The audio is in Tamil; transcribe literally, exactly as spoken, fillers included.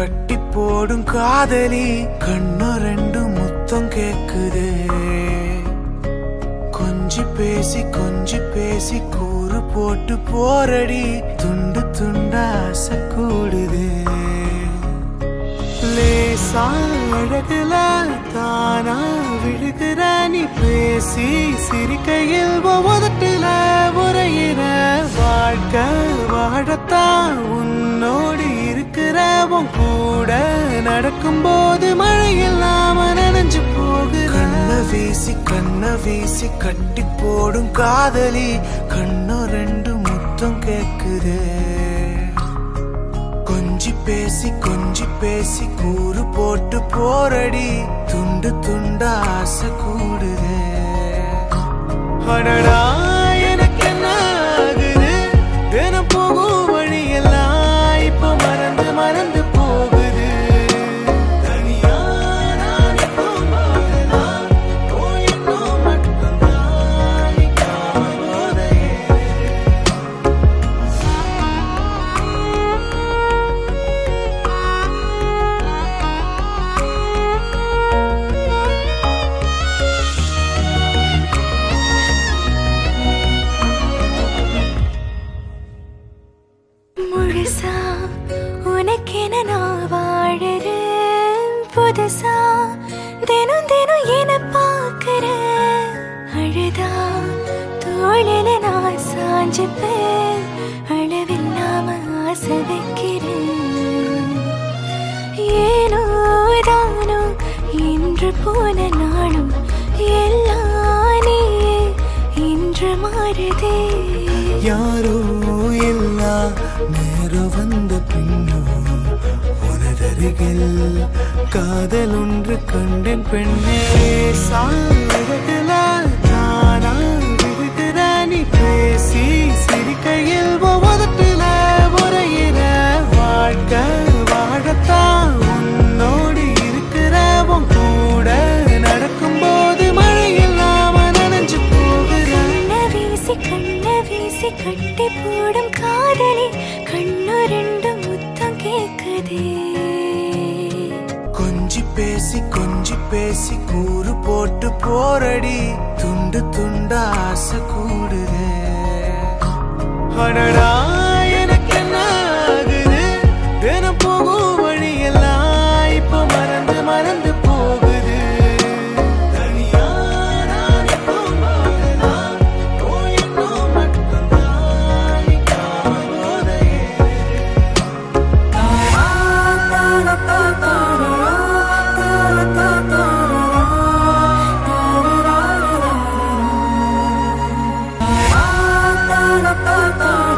கட்டி போடும் காதலி கண்ணு ரெண்டு முத்தம் கேக்குதே கொஞ்சி பேசி கொஞ்சி பேசி கூறு போட்டு போரடி துண்டு துண்டா ஆசை கூடுதே லேசா அழகுல தானா விழுகிற நீ பேசி சிரிக்கையில் உதட்டுல உரையிற வாழ்க்கை வாழத்தான் உன்னோடு இருக்கிற உன் கூட நடக்கும் போது மழை இல்லாம நனைஞ்சு போகுற கண்ண வீசி கண்ண வீசி கட்டி போடும் காதலி கண்ணு ரெண்டு முத்தம் கேக்குதே கொஞ்சி பேசி கொஞ்சி பேசி கூறு போட்டு போரடி துண்டு துண்டா ஆசை கூடுதே அடடா எனக்கு என்ன ஆகுது தினம் போகும் வழியெல்லாம் இப்ப மறந்து மறந்து போகுது தனியா நான் போகும்போதெல்லாம் போயிடும் மட்டும்தான் நீ காணோதையே முழுசா உனக்கென நான் வாழறேன் புதுசா தினம் தினம் என பார்க்கிறேன் அழுதா தோளில நான் சாஞ்சுப்பேன் அளவில்லாம ஆசை வைக்கிறேன் ஏனோ தானோ இன்று போன நாளும் எல்லாம் நீயே இன்று மாறுதே யாரோ எல்லா நேரம் வந்த பின்னோ உனதருகில் காதல் ஒன்று கண்டேன் பெண்ணே சாழகுல தானா விழுகிற நீ பேசி சிரிக்கையில் உதட்டுல உரையிற வாழ்க்கை வாழத்தான் உன்னோடு இருக்கிற உன் கூட நடக்கும் போது மழை இல்லாம நனைஞ்சு போகுற கண்ண வீசி கண்ண வீசி கட்டி போடும் காதலி கண்ணு ரெண்டு முத்தம் கேக்குதே கொஞ்சி பேசி கொஞ்சி பேசி கூறு போட்டு போரடி துண்டு துண்டா ஆசை கூடுதே அடடா எனக்கு என்ன ஆகுது தினம் போகும் வழியெல்லாம் இப்ப மறந்து மறந்து போகுது தனியா நான் போகும்போதெல்லாம் போயிடும் மட்டும்தான் நீ காணோதையே da da da